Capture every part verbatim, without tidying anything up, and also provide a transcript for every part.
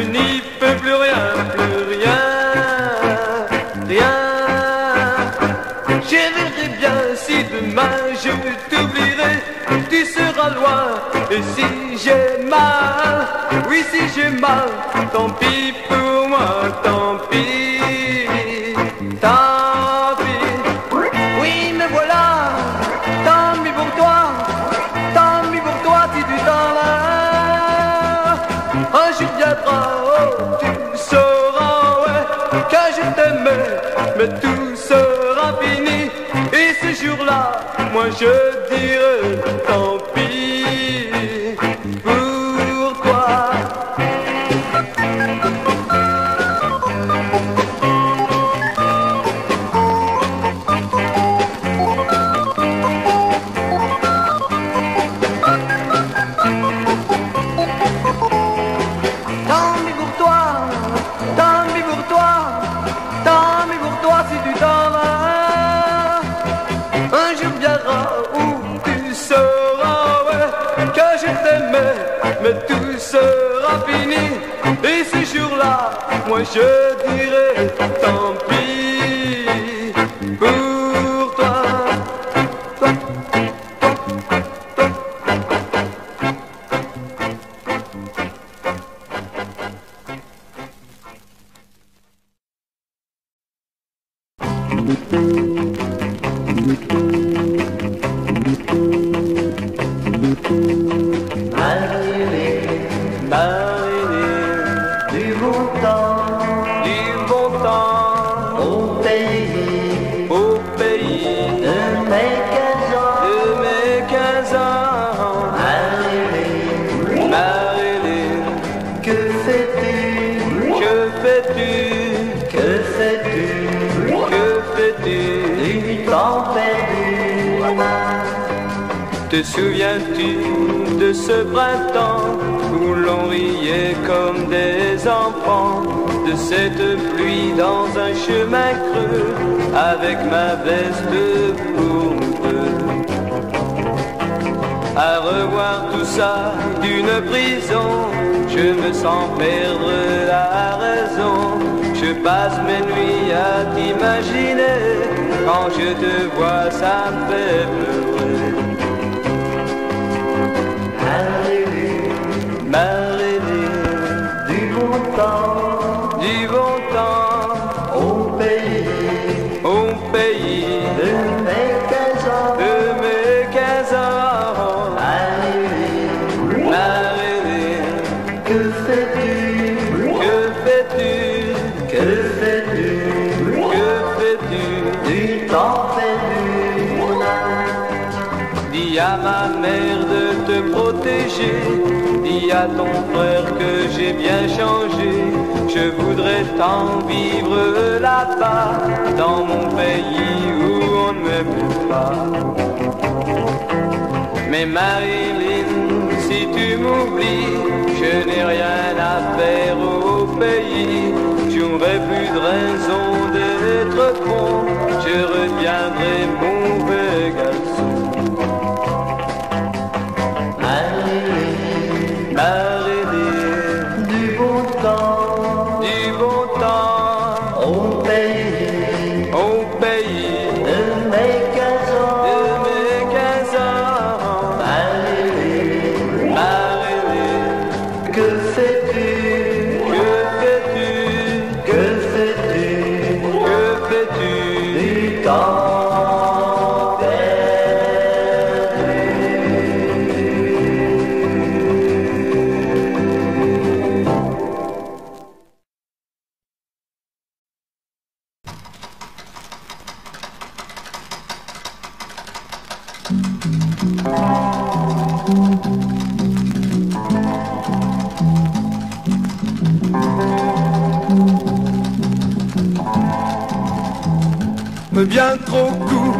n'y peux plus rien, plus rien, rien. J'aimerais bien si demain je t'oublierai, tu seras loin. Et si j'ai mal, oui si j'ai mal, tant pis pour moi, tant pis, tant pis. Oui mais voilà, tant pis pour toi, tant pis pour toi si tu t'en vas. Un jour viendra, oh tu sauras, ouais, que je t'aimais, mais tout sera fini. Et ce jour-là, moi je dirai tant pis pour toi. Tant pis pour toi, tant pis pour toi, tant pis pour toi si tu t'en vas. Un jour viendra où tu sauras, ouais, que je t'aimais, mais tout sera fini. Et ce jour-là, moi je dirai tant pis pour toi. Toi, toi, toi. Marie-Lise, Marie-Lise, du bon temps, du bon temps, au pays, au pays de mes quinze ans, de mes quinze ans. Marie-Lise, Marie-Lise, que fais-tu, que fais-tu, que fais-tu, que fais-tu du temps perdu? Te souviens-tu de ce printemps où l'on riait comme des enfants, de cette pluie dans un chemin creux, avec ma veste pour nous deux? À revoir tout ça d'une prison, je me sens perdre la raison. Je passe mes nuits à t'imaginer, quand je te vois ça me fait pleurer. Marie-Lise, Marie-Lise, du bon temps, du bon temps, au pays, au pays de mes quinze ans, de mes quinze ans. Marie-Lise, Marie-Lise, que fais-tu, que fais-tu, que fais-tu, que fais-tu du temps perdu? Dis à ma mère de te protéger, dis à ton frère que j'ai bien changé. Je voudrais tant vivre là-bas, dans mon pays où on ne m'aime pas. Mais Marie-Lise, si tu m'oublies, je n'ai rien à faire au pays. J'aurais plus de raison d'être bon, je reviendrai mauvais garçon. Marie-Lise, du bon temps, du bon temps, au pays, au pays de mes quinze ans, de mes quinze ans. Marie-Lise, Marie-Lise, que fais-tu, que fais-tu, que fais-tu, que fais-tu du temps? Mais bien trop court,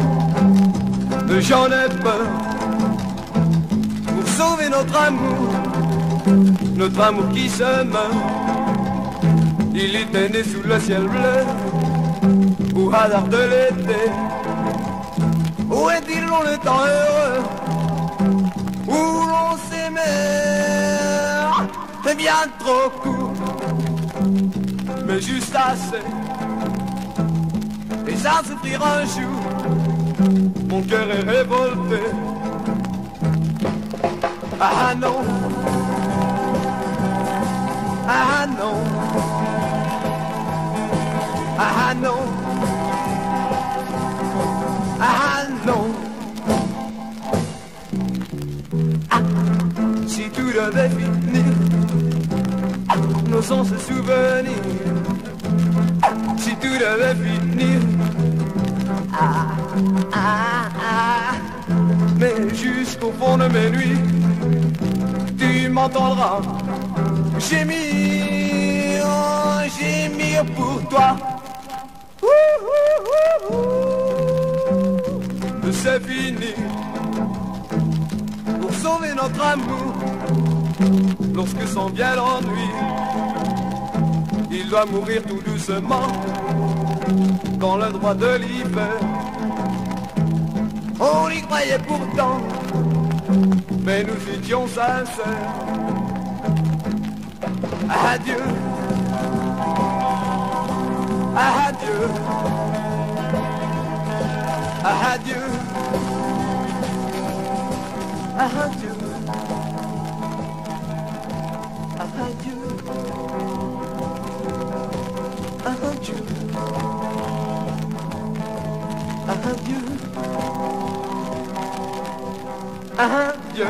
j'en ai peur. Pour sauver notre amour, notre amour qui se meurt. Il était né sous le ciel bleu, au hasard de l'été. Où est-il long le temps heureux, où l'on s'aimait? C'est bien trop court, mais juste assez. Et ça se pire un jour, mon cœur est révolté. Ah non, ah non, ah non, ah non. Ah, si tout devait finir, nos sons se souvenir. Si tout devait finir, ah, ah, ah. Mais jusqu'au fond de mes nuits, tu m'entendras gémir, oh, gémir pour toi. Ouh, ouh, ouh, ouh. C'est fini. Pour sauver notre amour, lorsque s'en vient l'ennui, il doit mourir tout doucement dans le droit de l'hiver. On y croyait pourtant, mais nous étions sincères. Adieu, adieu, adieu, adieu, adieu, adieu, adieu, adieu.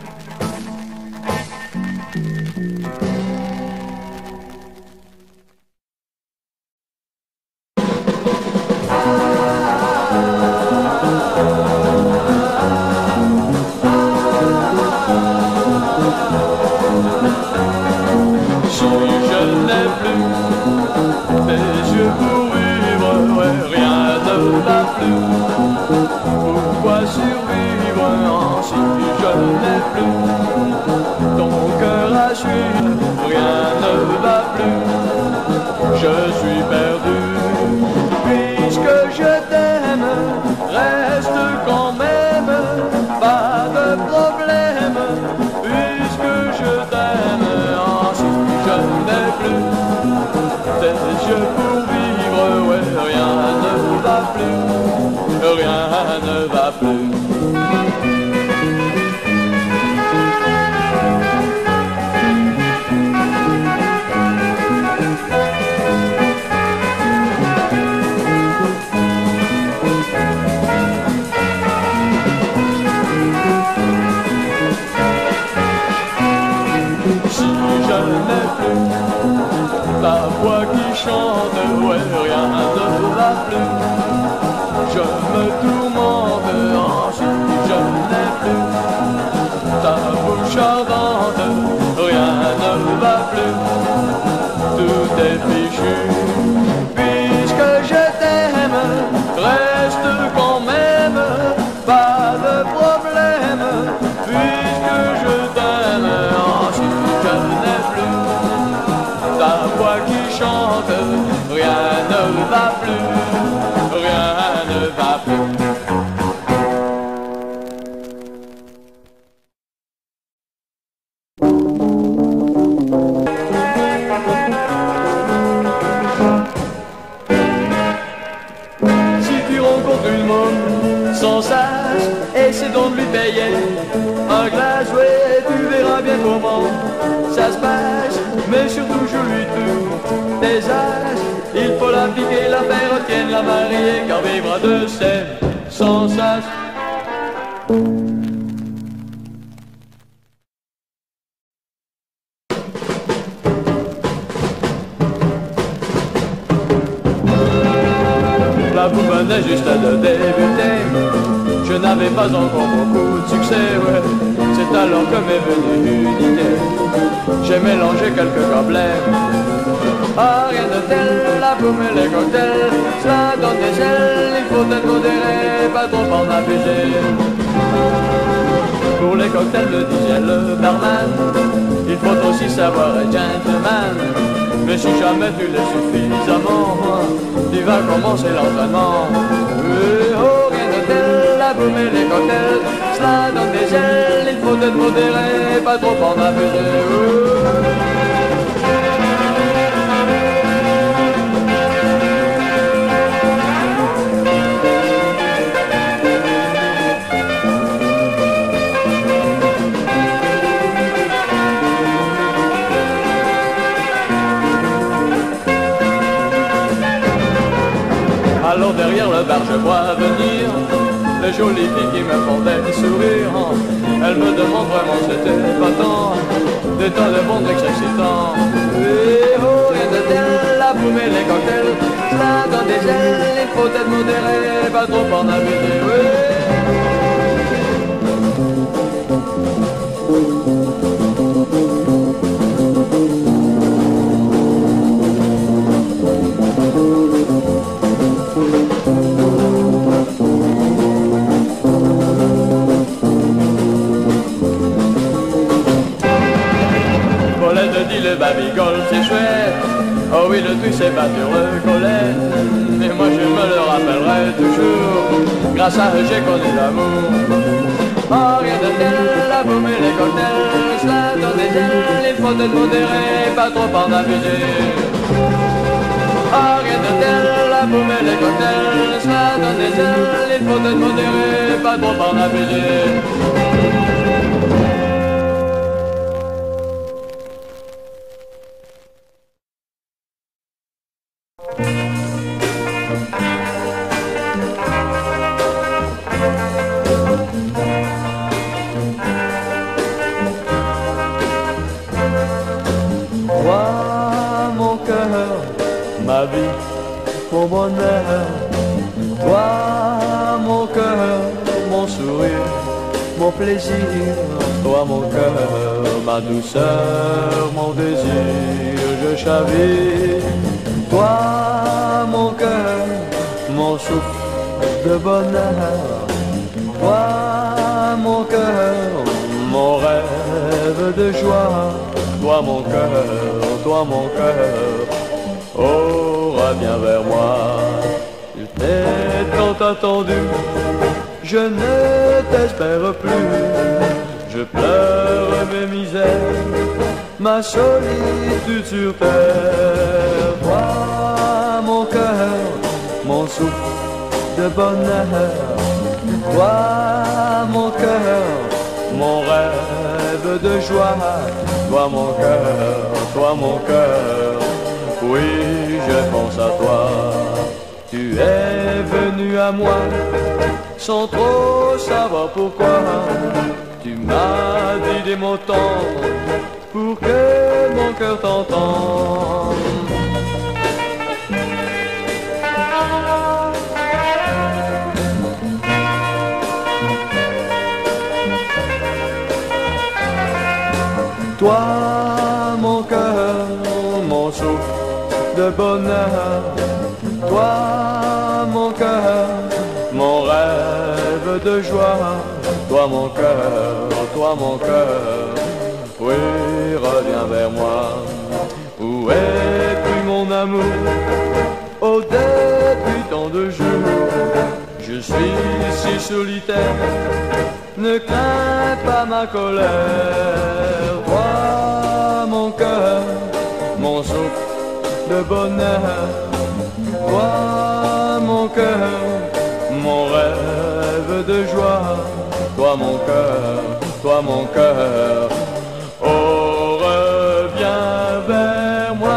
La vous venait juste de débuter, je n'avais pas encore beaucoup de succès, ouais. C'est alors que m'est venue une idée, j'ai mélangé quelques gobelets. Ah, rien de tel, la boum et les cocktails, cela donne des ailes, il faut être modéré, pas trop en abuser. Pour les cocktails, me disait le barman, il faut aussi savoir être gentleman. Mais si jamais tu l'es suffisamment, tu vas commencer l'entraînement. Euh, oh, rien de tel, la boum et les cocktails, cela donne des ailes, il faut être modéré, pas trop en abuser. Euh. Alors derrière le bar je vois venir les jolies filles qui me font des sourires. Elles me demandent vraiment c'était pas tant des tas de bons trucs excitants. Et oh, rien de tel, la boum et les cocktails, cela donne des ailes, il faut être modéré, pas trop en abuser, oui. Le babygol c'est chouette, oh oui le truc c'est pas du recollet. Mais moi je me le rappellerai toujours, grâce à eux j'ai connu l'amour. Oh rien de tel, la boum et les cocktails, cela donne des ailes, il faut être modéré, pas trop en abuser. Oh rien de tel, la boum et les cocktails, cela donne des ailes, il faut être modéré, pas trop en abuser. Ma vie, mon bonheur, toi mon cœur, mon sourire, mon plaisir, toi mon cœur, ma douceur, mon désir, je chavire, toi mon cœur, mon souffle de bonheur, toi mon cœur, mon rêve de joie, toi mon cœur, toi mon cœur. Oh, reviens vers moi, je t'ai tant attendu, je ne t'espère plus, je pleure mes misères, ma solitude sur terre. Toi, mon cœur, mon souffle de bonheur, toi, mon cœur, mon rêve de joie, toi, mon cœur, toi, mon cœur. Oui, je pense à toi, tu es venu à moi, sans trop savoir pourquoi. Tu m'as dit des mots tendres, pour que mon cœur t'entende. Toi, mon cœur, mon souffle de bonheur, toi mon cœur, mon rêve de joie, toi mon cœur, toi mon cœur, oui reviens vers moi, où es-tu mon amour, au début tant de jours, je suis si solitaire, ne crains pas ma colère, toi mon cœur, mon souffle de bonheur, toi mon cœur, mon rêve de joie, toi mon cœur, toi mon cœur, oh reviens vers moi.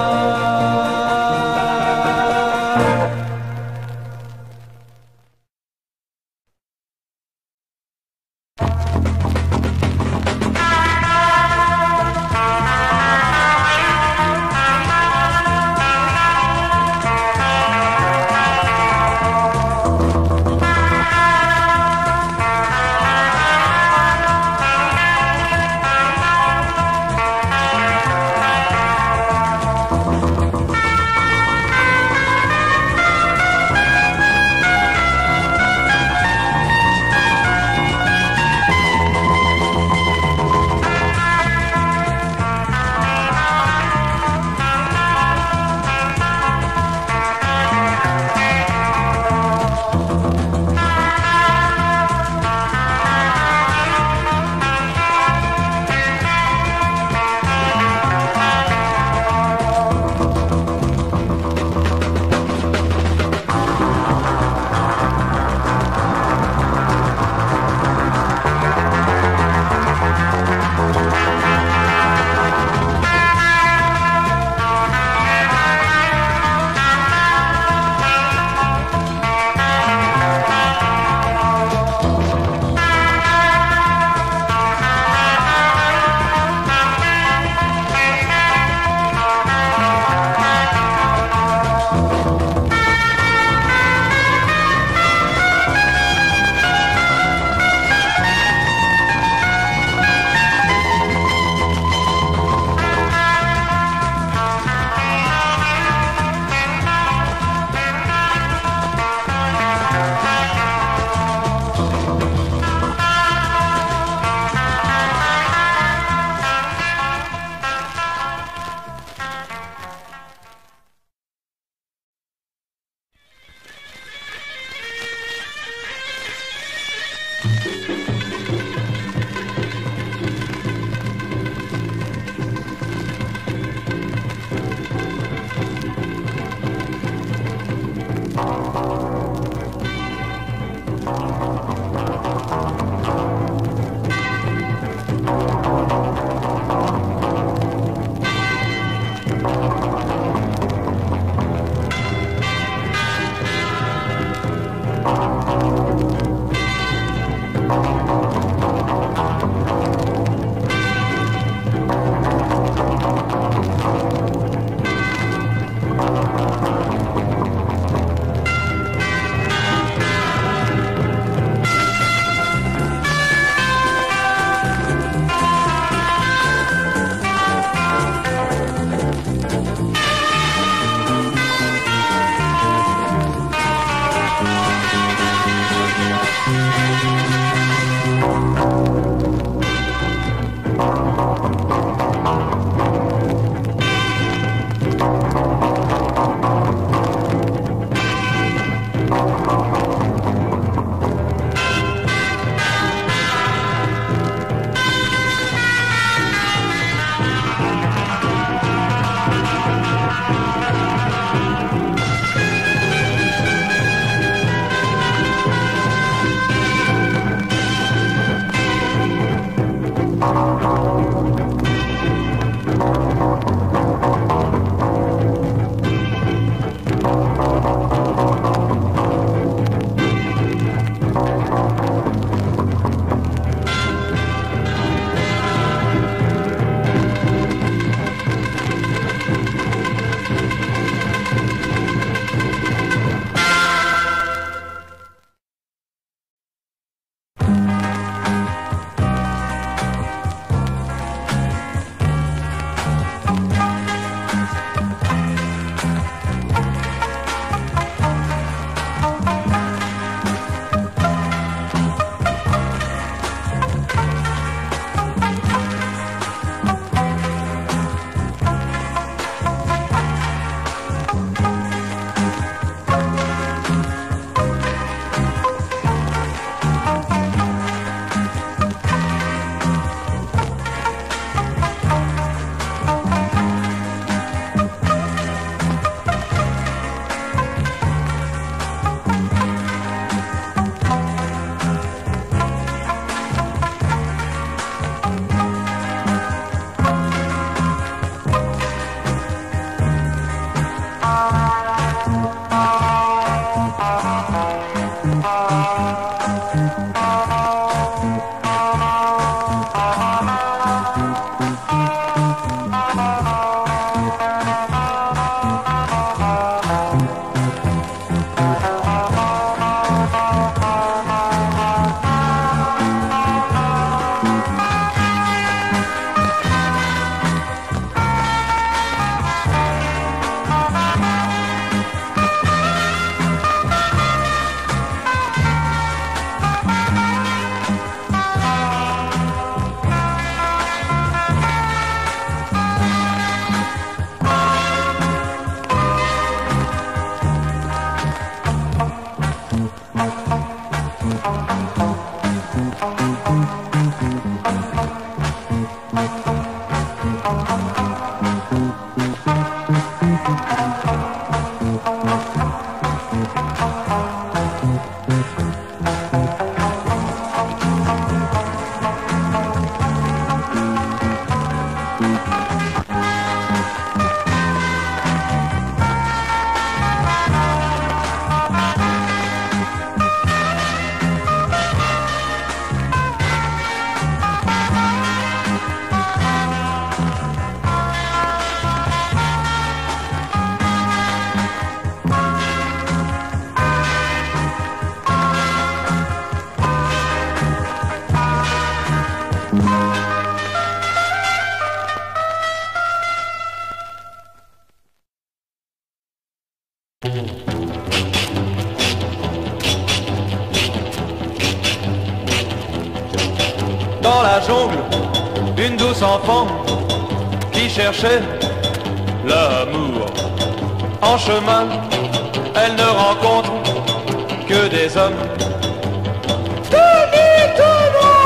Dans la jungle, une douce enfant qui cherchait l'amour. En chemin, elle ne rencontre que des hommes tout nus, tout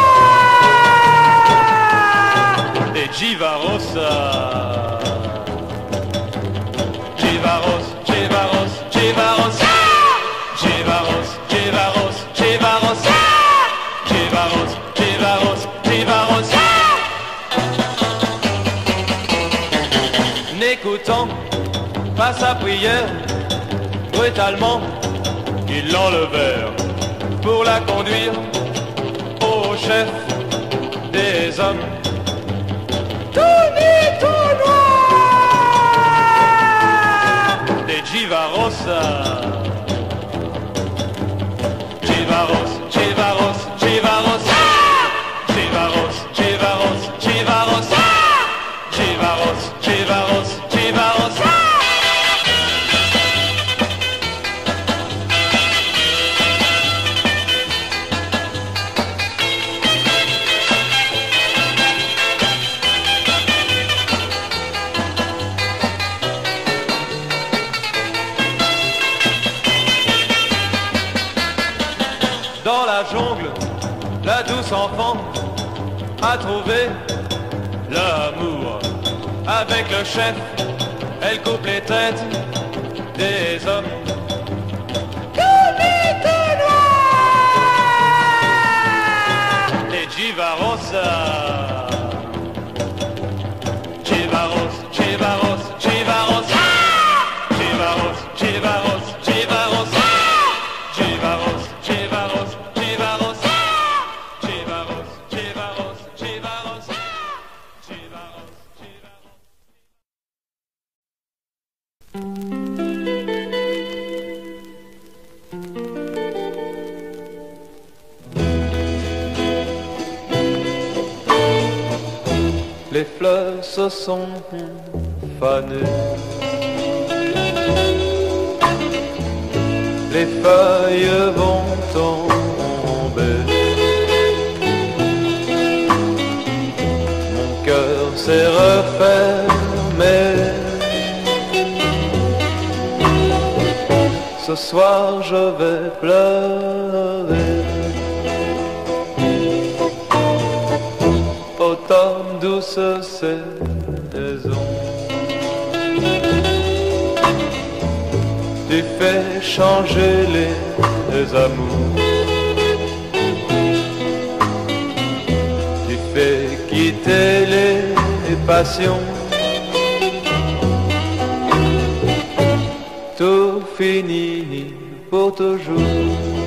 noirs. Et Givarosa, Givaros, Givaros, Givaros, Givaros, Givaros, Givaros, Givaros, Givaros, Givaros. N'écoutant pas sa prière, brutalement, ils l'enlevèrent pour la conduire au chef des hommes. Tout nus, tout noirs. Des Givarosa. Givaros, Givaros, Givaros, Givaros, Givaros, Givaros, Givaros, Givaros, Givaros. Dans la jungle, la douce enfant a trouvé l'amour. Avec le chef, elle coupe les têtes des hommes. Tout nus, tout noirs. Les Givarosa. Givaros, Givaros, Givaros, Givaros, Givaros, Givaros, Givaros, Givaros, Givaros, Givaros, Givaros, Givaros, Givaros, Les fleurs se sont fanées, les feuilles vont tomber, mon cœur s'est refermé. Ce soir je vais pleurer. Automne, douce saison, tu fais changer les, les amours, tu fais quitter les, les passions, tout finit pour toujours.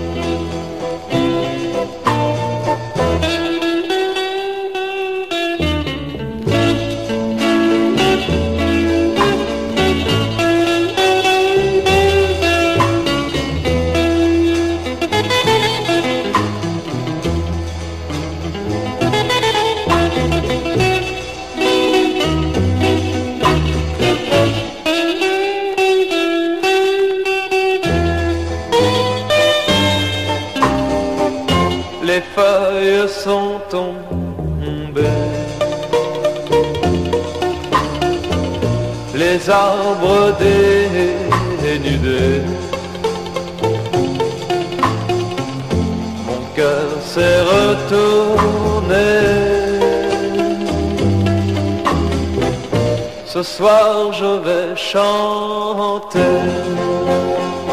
Les feuilles sont tombées, les arbres dénudés, mon cœur s'est retourné. ce soir je vais chanter.